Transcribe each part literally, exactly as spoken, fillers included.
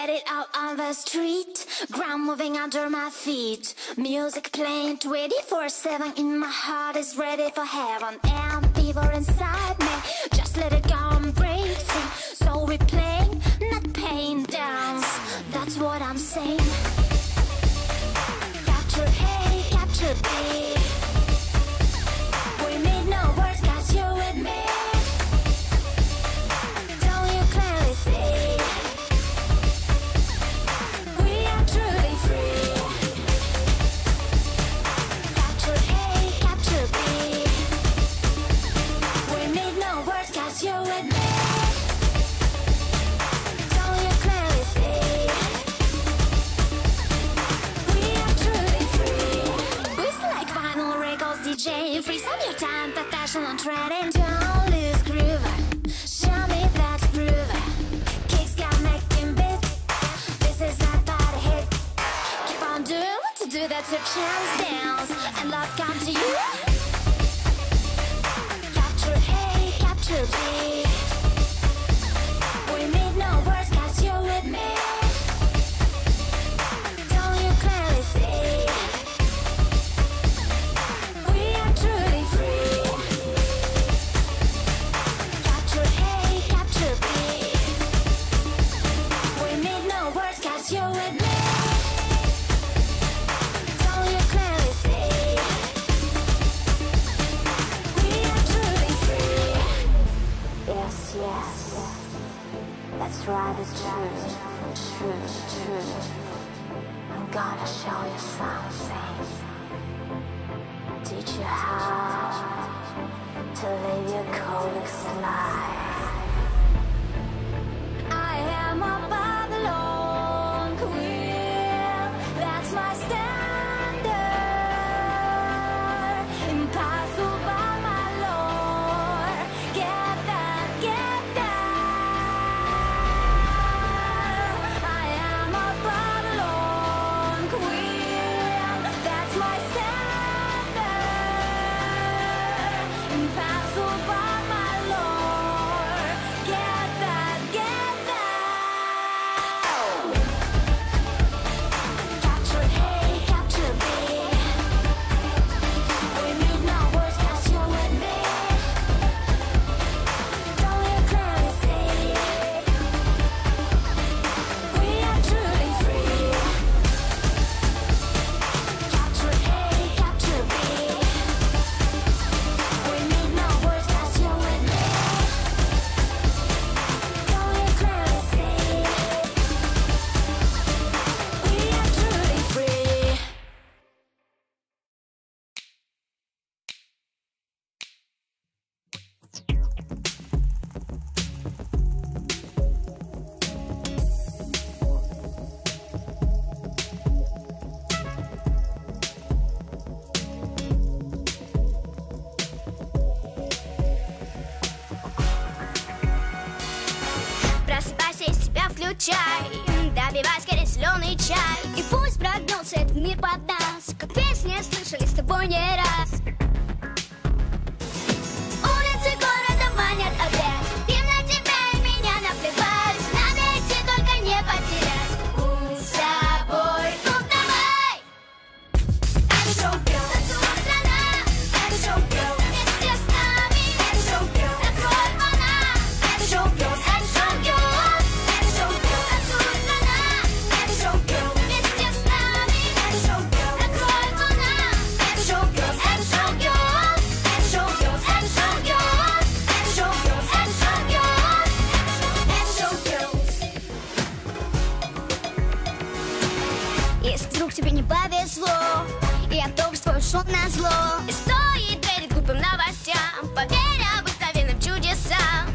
Let it out on the street, ground moving under my feet. Music playing twenty-four seven in my heart is ready for heaven. And fever inside me, just let it go and break free. So we playing, not paying dance, that's what I'm saying. Capture A, capture B. We need no words cause you're with me. Don't you clearly see? We are truly free. Capture A, capture B. We need no words cause you're with me. Don't you clearly see? We are truly free. Boost like vinyl records, D J. Freeze on your time, the fashion on trending. Don't lose groove. Show me that groove. Kicks got making beat. This is not bad hit. Keep on doing what to do, that's your chance. Dance and love come to you. Capture A, capture B. We need no words cause you're with me. Don't you clearly see? We are truly free. Capture A, capture B. We need no words cause you're with me. Don't you clearly see? We are truly free. Yes, yes. That's right, it's true, true, true. I'm gonna show you something. Teach you how to live your coolest life. I am a Babylon queen. That's my standard. Impossible, my lord. Get that, get that. I am a Babylon queen. That's my standard. Impossible, my lord. Get that, get that. Capture A, capture B. We need no words cause you're with me. Don't you clearly see? We are truly free. Capture A, capture B. We need no words cause you're with me. Don't you clearly see? We are truly free. Просыпайся и себя включай, добивай скорее зеленый чай. И пусть прогнулся этот мир под нас, как песни слышали с тобой не раз. Улицы города манят опять, им на тебя и меня наплевать. Надо идти, только не потерять путь с собой. Ну давай! Это шоу-герл, танцует страна. Это шоу-герл, вместе с нами. Это шоу-герл, накрой волна. Это шоу-герл, это шоу-герл. Это шоу-герл, танцует страна. Это шоу-герл, вместе с нами. Это шоу-герл, накрой волна. Это шоу-герл, это шоу-герл. Это шоу-герл, это шоу-герл. Это шоу-герл, это шоу-герл. Это шоу-герл. Если вдруг тебе не повезло, и автобус твой ушел на зло, и стоит перед глупым новостям, поверь обыкновенным чудесам.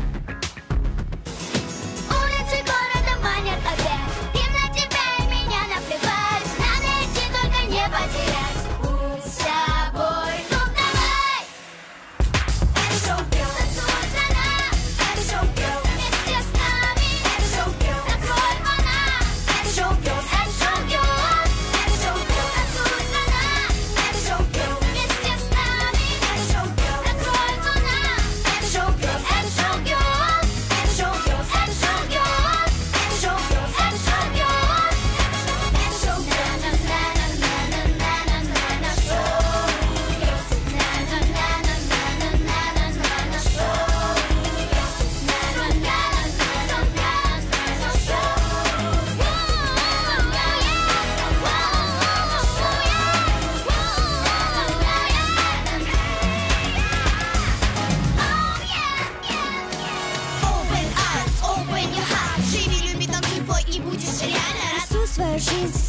Улицы города манят опять, им на тебя и меня наплевать. Надо идти, только не потерять путь с собой. Ну давай! Это шоу-герл, танцует страна. Это шоу-герл, вместе с нами. Это шоу-герл, накрой волна. Это шоу-герл, это шоу-герл. Это шоу-герл, танцует страна. Это шоу-герл, вместе с нами. Это шоу-герл.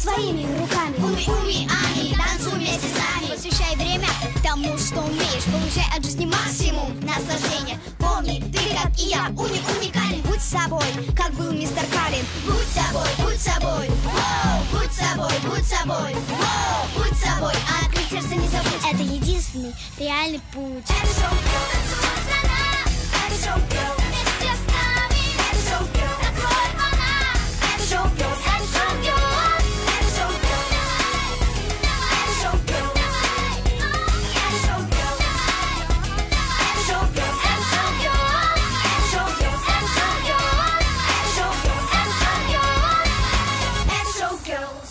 своими руками. Уми, уми, ами, танцуй вместе с нами. Посвящай время тому, что умеешь. Получай от жизни максимум наслаждения. Помни, ты как и я, уни, уникален. Будь собой, как был мистер Калин. Будь собой, будь собой, воу. Будь собой, будь собой, воу. Будь собой, а открыть сердце не забудь. Это единственный реальный путь. Это шоу-герл, танцует страна. Это шоу-герл, вместе с нами. Это шоу-герл, открой она. Это шоу-герл, это шоу-герл. Это шоу-герл, давай, давай. Это шоу-герл, давай. Это шоу-герл, давай. Это шоу-герл, это шоу-герл. Это шоу-герл, это шоу-герл. Это шоу-герл, это шоу-герл. Это шоу-герлс.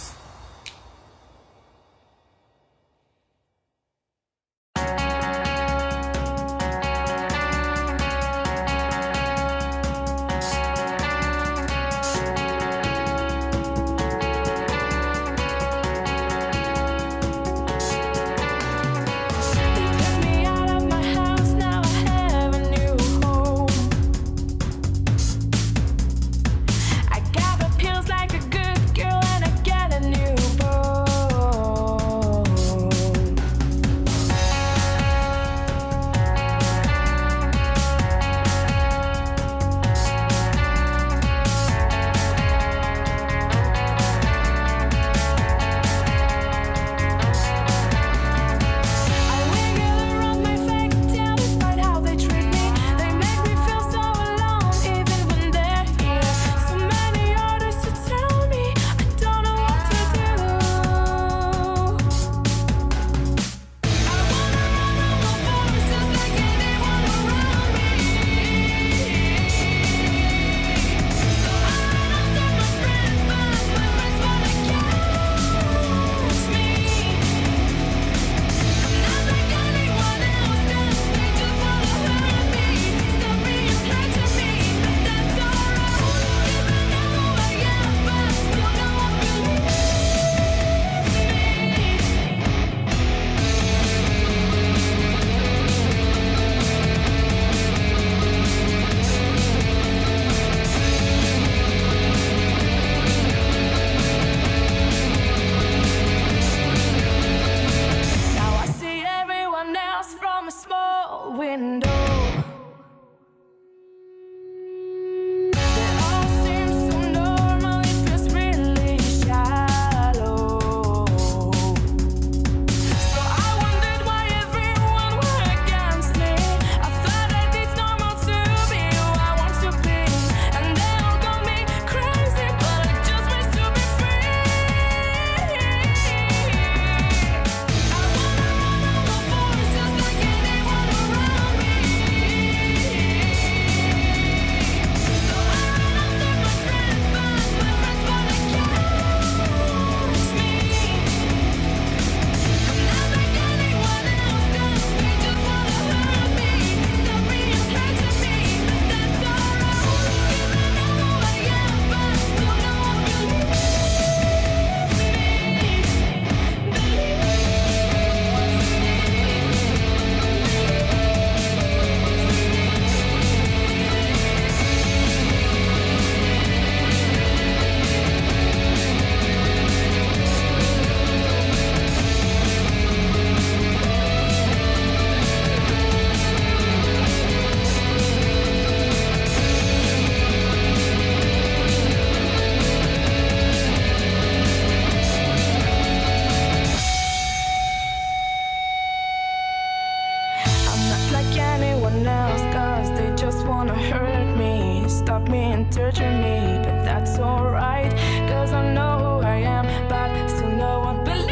torture me, but that's alright, cause I know who I am, but still no one believes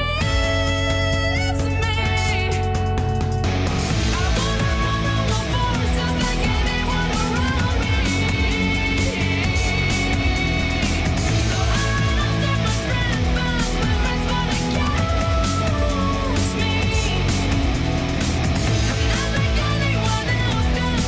me. I wanna run on the forest just like anyone around me. So I run after my friends, but my friends wanna catch me. I'm not like anyone else, 'cause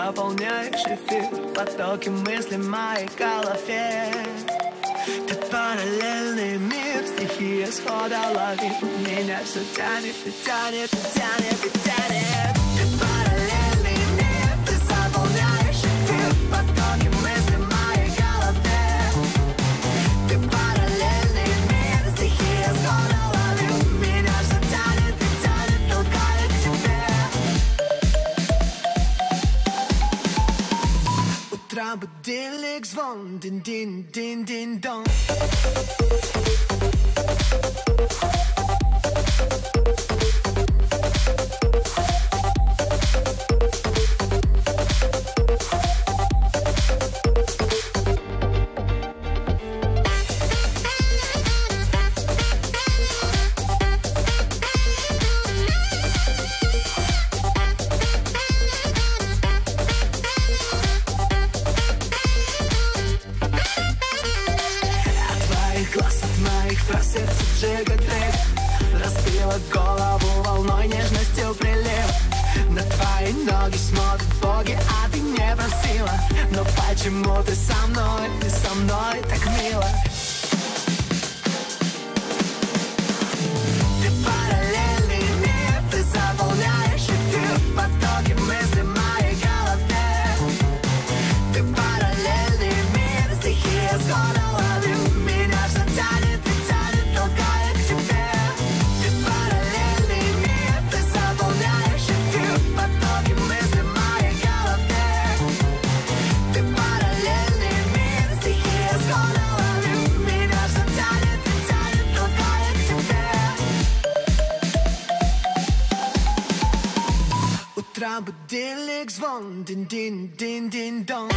заполняешь эфир, потоки мыслей в моей голове. Ты параллельный мир, стихия схода лови. Меня все тянет, и тянет, и тянет, и тянет. Ты параллельный мир, ты заполняешь эфир, потоки мыслей в моей голове. Ты параллельный мир, стихия схода лови. Меня все тянет, и тянет, толкает к тебе. Утро будильник звон, дин-дин-дин-дин-дон. Разбила голову волной, нежностью прилив. На твои ноги смотрят боги, а ты не просила. Но почему ты со мной, ты со мной так мило? Ты параллельный мир, ты заполняешь эфир, потоки мыслей в моей голове. Ты параллельный мир, стихия схода лови. Меня все тянет и тянет, толкает к тебе. Ты параллельный мир, ты заполняешь эфир, потоки мыслей в моей голове. Ты параллельный мир, стихия схода лови. Меня все тянет и тянет, толкает к тебе. Утро будильник звон, дин-дин-дин-дин-дон.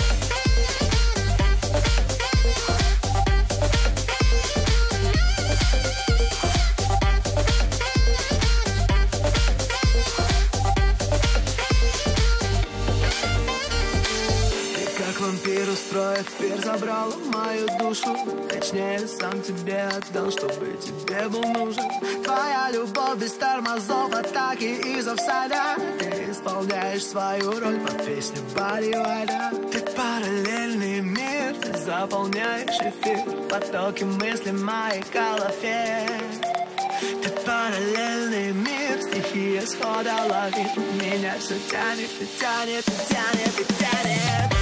Вампир, устроив пир, забрал мою душу. Точнее, сам тебе отдал, чтобы тебе был нужен. Твоя любовь без тормозов, атаки из офсайда. Ты исполняешь свою роль по песне Барри Уайта. Ты параллельный мир, ты заполняешь эфир, потоки мыслей в моей голове. Ты параллельный мир, стихия схода лови. Меня все тянет, и тянет, и тянет, и тянет.